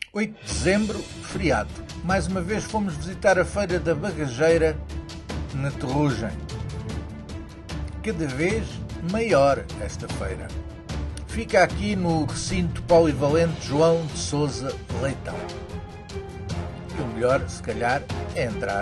8 de dezembro, feriado. Mais uma vez fomos visitar a Feira da Bagageira na Terrugem. Cada vez maior esta feira. Fica aqui no recinto polivalente João de Sousa Leitão. E o melhor, se calhar, é entrar.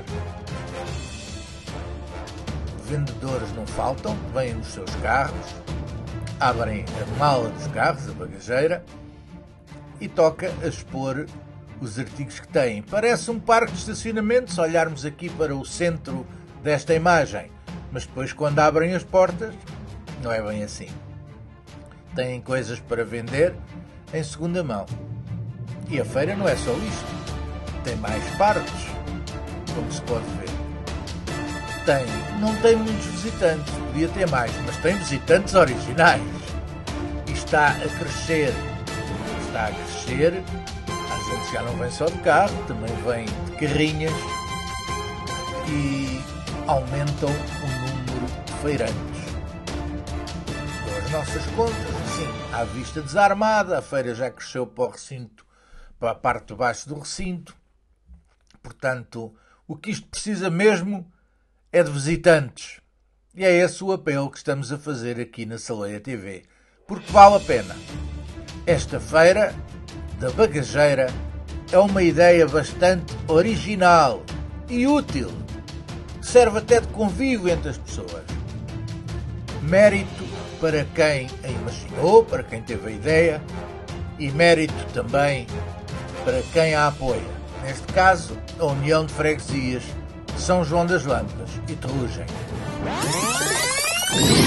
Vendedores não faltam, vêm nos seus carros, abrem a mala dos carros, a bagageira, e toca a expor os artigos que têm. Parece um parque de estacionamento, se olharmos aqui para o centro desta imagem, mas depois quando abrem as portas, não é bem assim. Têm coisas para vender em segunda mão. E a feira não é só isto. Tem mais partes, como se pode ver. Não tem muitos visitantes, podia ter mais, mas tem visitantes originais. E está a crescer. A gente já não vem só de carro, também vem de carrinhas e aumentam o número de feirantes. As nossas contas, assim, à vista desarmada, a feira já cresceu para o recinto, para a parte de baixo do recinto. Portanto, o que isto precisa mesmo é de visitantes. E é esse o apelo que estamos a fazer aqui na Saleia TV. Porque vale a pena. Esta feira da bagageira é uma ideia bastante original e útil. Serve até de convívio entre as pessoas. Mérito para quem a imaginou, para quem teve a ideia, e mérito também para quem a apoia. Neste caso, a União de Freguesias São João das Lâmpadas e Terrugem.